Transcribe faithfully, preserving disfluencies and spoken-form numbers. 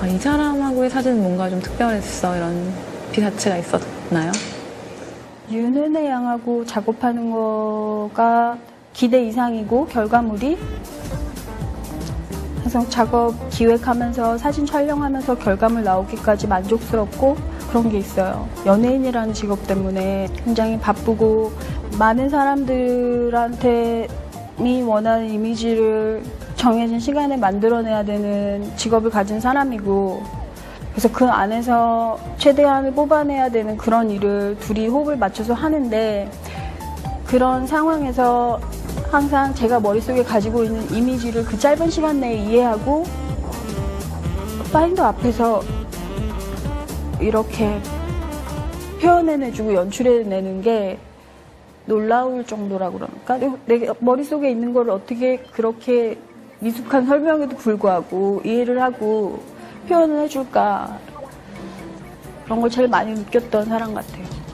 아, 이 사람하고의 사진은 뭔가 좀 특별했어, 이런 비사체가 있었나요? 윤은혜 양하고 작업하는 거가 기대 이상이고 결과물이 그래서 작업 기획하면서 사진 촬영하면서 결과물 나오기까지 만족스럽고 그런 게 있어요. 연예인이라는 직업 때문에 굉장히 바쁘고 많은 사람들한테 이 원하는 이미지를 정해진 시간에 만들어내야 되는 직업을 가진 사람이고 그래서 그 안에서 최대한을 뽑아내야 되는 그런 일을 둘이 호흡을 맞춰서 하는데 그런 상황에서 항상 제가 머릿속에 가지고 있는 이미지를 그 짧은 시간 내에 이해하고 파인더 앞에서 이렇게 표현해내주고 연출해내는 게 놀라울 정도라고 그럴까? 내 머릿속에 있는 걸 어떻게 그렇게 미숙한 설명에도 불구하고 이해를 하고 표현을 해줄까? 그런 걸 제일 많이 느꼈던 사람 같아요.